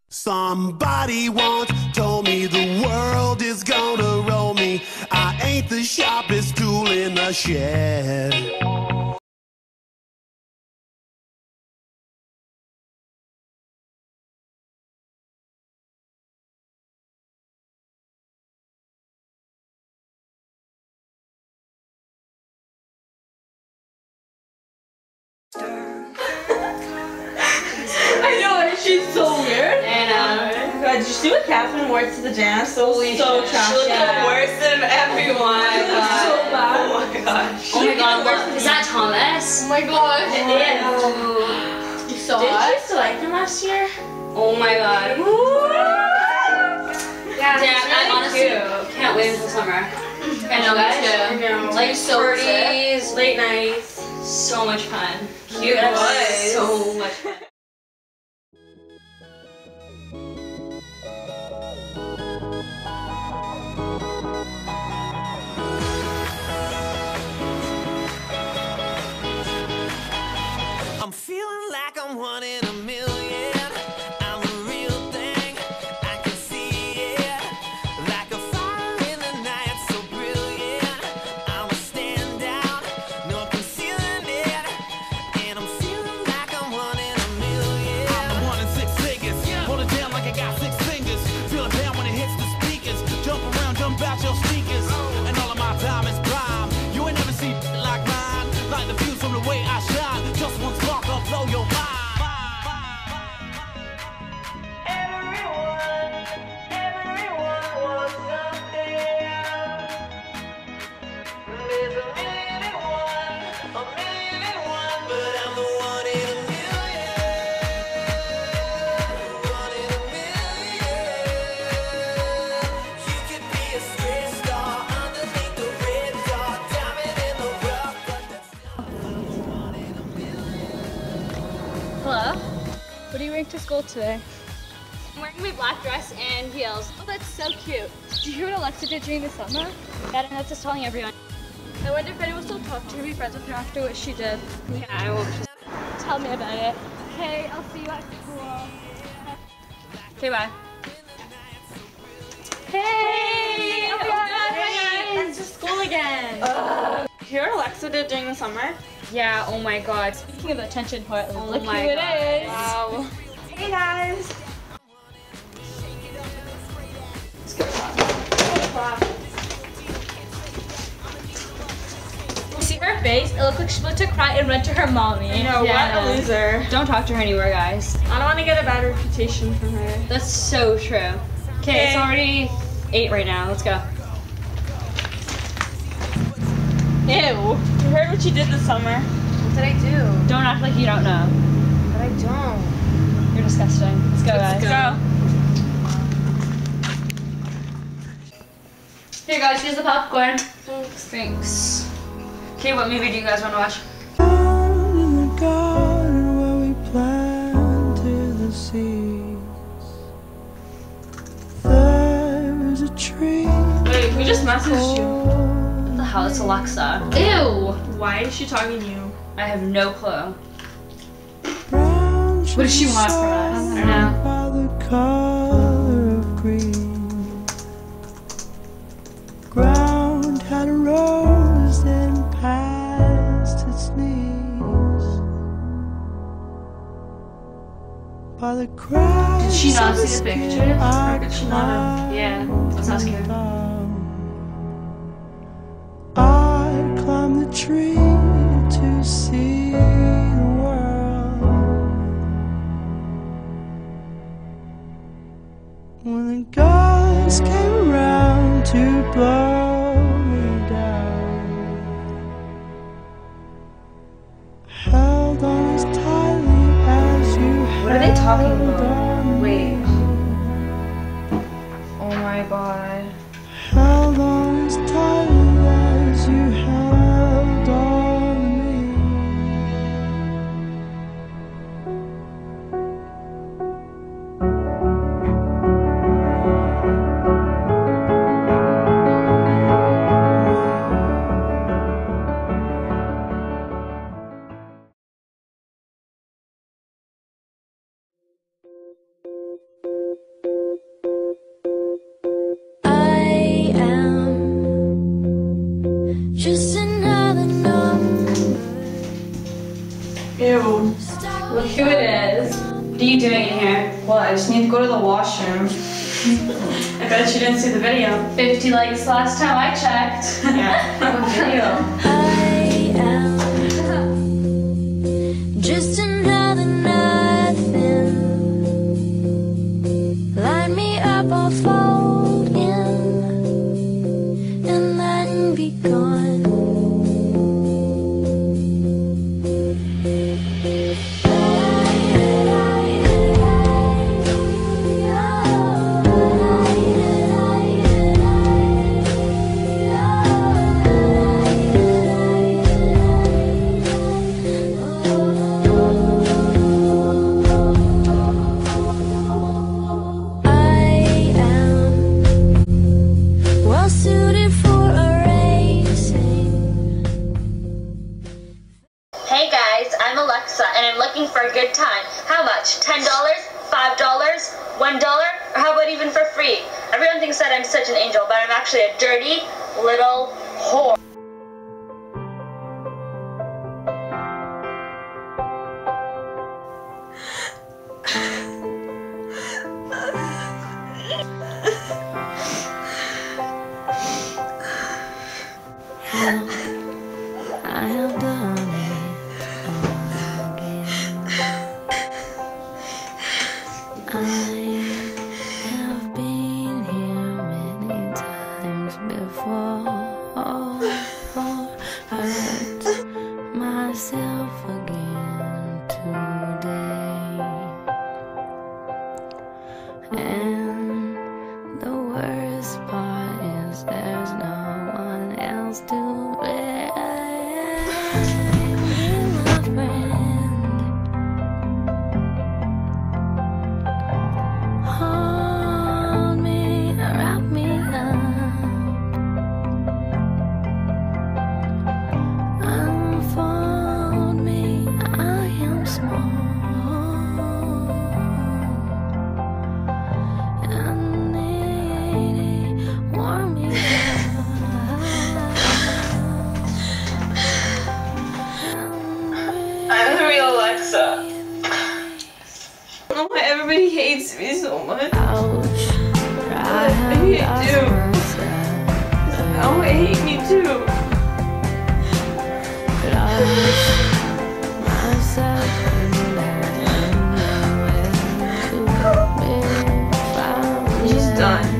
Somebody once told me the world is gonna roll me. I ain't the sharpest tool in the shed. I know, she's so weird. God, did you see what Catherine wore to the dance? So trashy. She looked worse than everyone. So bad. Oh my gosh. Oh my god, is that Thomas? Oh my god. It is. You saw Did you it? used to like him last year? Oh my god. Yeah, Damn, I honestly cute. can't wait until summer. I know, guys? me too. I know. Like So parties, Late nights. so much fun. Cute It was boys. so much fun. I'm feeling like I'm one in a million. I'm a real thing, I can see it. Like a fire in the night, so brilliant. I'm a standout, no concealing it. And I'm feeling like I'm one in a million. I'm one in six figures, hold it down like I got six fingers. Feel it pound when it hits the speakers. Jump around, jump out your sneakers. And all of my diamonds prime. You ain't never seen like mine. Like the views from the way I shine. Just one spark, I'll blow your mind. Everyone wants something. There's a million and one, but I'm the one in a million. One in a million. You could be a straight star underneath the red dot, diamond in the rough, but that's one in a million. Hello? What are you wearing to school today? I'm wearing my black dress and heels. Oh, that's so cute. Did you hear what Alexa did during the summer? Yeah, and that's just telling everyone. I wonder if anyone will still talk to her, be friends with her after what she did. Yeah, I will. Tell me about it. Okay, I'll see you at school. Okay, bye. Hey! Oh my god, Back to school again. You hear what Alexa did during the summer? Yeah, oh my god. Speaking of the attention part, Oh look my who it God. is. Wow. Hey guys. See her face? It looked like she wanted to cry and run to her mommy. I know, Yeah. what a loser. Don't talk to her anywhere, guys. I don't want to get a bad reputation from her. That's so true. Okay, it's already 8 right now. Let's go. Ew. You heard what she did this summer? What did I do? Don't act like you don't know. But I don't. You're disgusting. Let's go, guys. Go. Here, guys, here's the popcorn. Thanks. Thanks. Okay, what movie do you guys want to watch? In the garden where we planted the seeds, there's a tree. Wait, who just messaged you? What the hell? It's Alexa. Ew! Why is she talking to you? I have no clue. What does she want from us? I don't know. By the color of green, ground had a rose and past its knees. By the crash Did she not of see the skin, pictures? I Or did she not have? Yeah, let's ask her. I'd climb the tree to see the world. When the gods came around to blow me down, held on as tightly as you What are they talking held about? on me. Wait. Oh my god. Held on as tightly as you held on me. doing in here? Well, I just need to go to the washroom. I bet you didn't see the video. 50 likes last time I checked. Yeah, what video? I am just another nothing. Line me up, I'll fold in and then be gone. Hey guys, I'm Alexa and I'm looking for a good time. How much? $10? $5? $1? Or how about even for free? Everyone thinks that I'm such an angel, but I'm actually a dirty little whore. I have done it again. I have been here many times before. Hurt myself again today. And the worst part is there's no one else to blame. My friend, hold me, wrap me up, unfold me. I am small. I'm the real Alexa. Oh, everybody hates me so much. I hate you. Oh, I hate me too. She's done.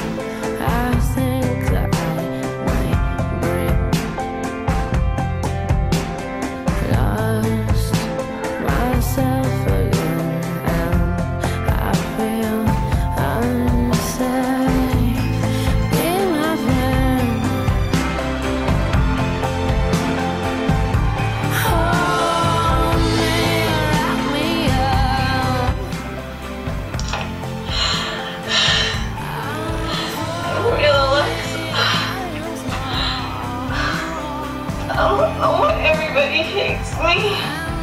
Oh, everybody hates me.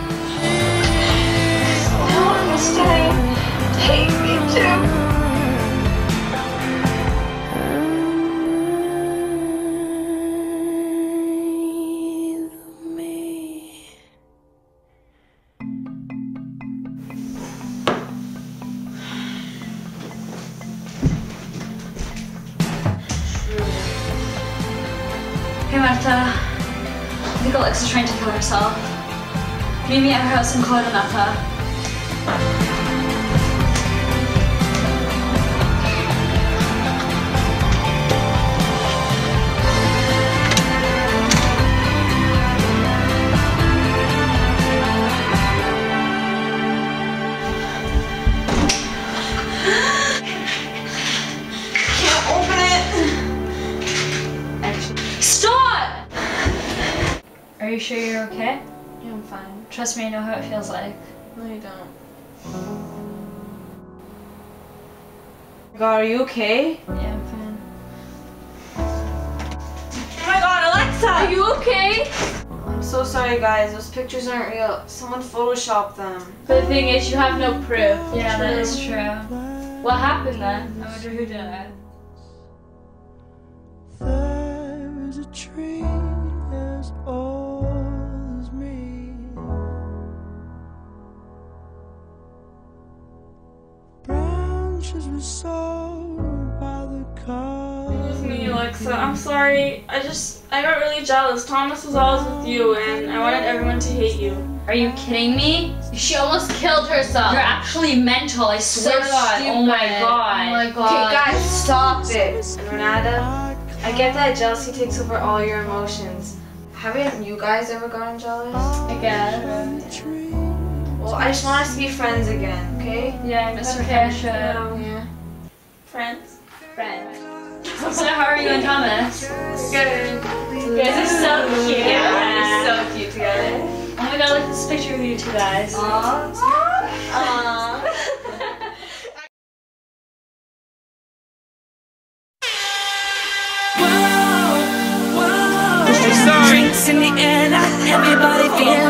I don't understand. Hate me too. Hey Marta, I think Alexa's trying to kill herself. Meet me at her house in Coronata. Stop! Are you sure you're okay? Yeah, I'm fine. Trust me, I know how it feels like. No, you don't. God, are you okay? Yeah, I'm fine. Oh my God, Alexa! Are you okay? I'm so sorry, guys. Those pictures aren't real. Someone photoshopped them. But the thing is, you have no proof. Yeah, that is true. What happened then? I wonder who did it. There's a tree as old as me. intentions were sold by the car. It was me, Alexa. I'm sorry. I got really jealous. Thomas was always with you, and I wanted everyone to hate you. Are you kidding me? She almost killed herself. You're actually mental, I swear to God. Oh my God. Oh my God. Okay, guys, stop it. And Renata, I get that jealousy takes over all your emotions. Haven't you guys ever gotten jealous? I guess. Well, I just want us to be friends again, okay? Yeah, I miss our Okay. friendship. Yeah. Friends. So how are you and Thomas? Good. You guys are so cute. Yeah, we're so cute together. Oh my God, look at this picture of you two guys. Drinks in the air, like everybody feels